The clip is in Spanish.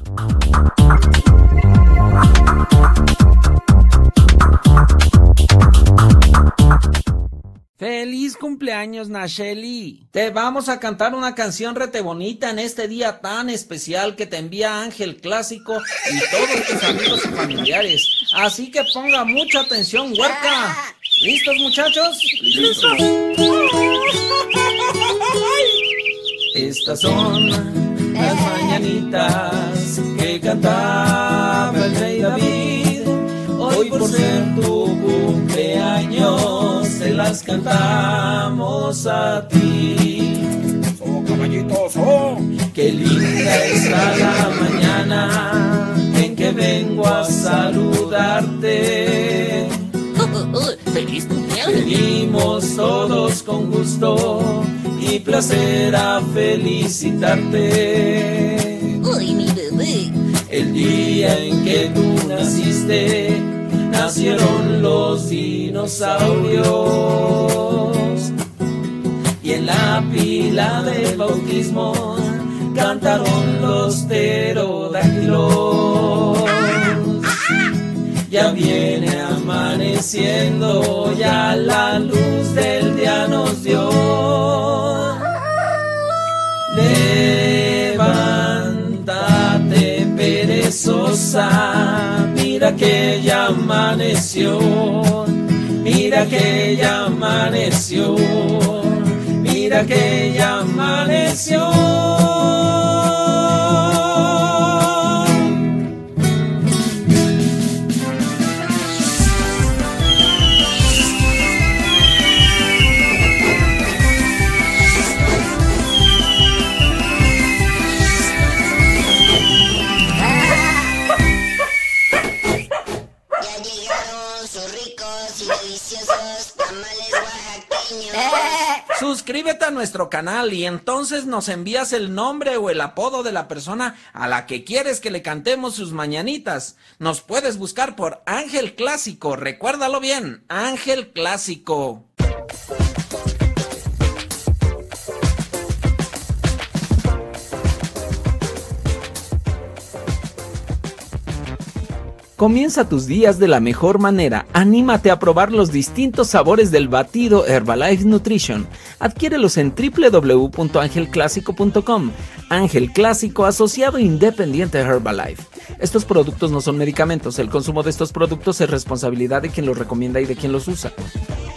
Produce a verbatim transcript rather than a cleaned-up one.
¡Feliz cumpleaños, Nacheli! Te vamos a cantar una canción rete bonita en este día tan especial que te envía Ángel Clásico y todos tus amigos y familiares. Así que ponga mucha atención, huerca. ¿Listos, muchachos? ¡Listos! Estas son las mañanitas que cantaba el rey David. Hoy por ser tu cumpleaños te las cantamos a ti. ¡Oh, caballitos, oh! Qué linda está la mañana en que vengo a saludarte. ¡Feliz cumpleaños! Venimos todos con gusto y placer a felicitarte. ¡Uy, mi bebé! El día en que tú naciste, nacieron los dinosaurios. Y en la pila del bautismo cantaron los pterodáctilos. Ya viene amaneciendo, ya la luz del día nos dio. Levántate, perezosa, mira que ya amaneció, mira que ya amaneció, mira que ya amaneció. Suscríbete a nuestro canal y entonces nos envías el nombre o el apodo de la persona a la que quieres que le cantemos sus mañanitas. Nos puedes buscar por Ángel Clásico, recuérdalo bien, Ángel Clásico. Comienza tus días de la mejor manera. Anímate a probar los distintos sabores del batido Herbalife Nutrition. Adquiérelos en doble u doble u doble u punto ángel clásico punto com. Ángel Clásico, asociado independiente Herbalife. Estos productos no son medicamentos. El consumo de estos productos es responsabilidad de quien los recomienda y de quien los usa.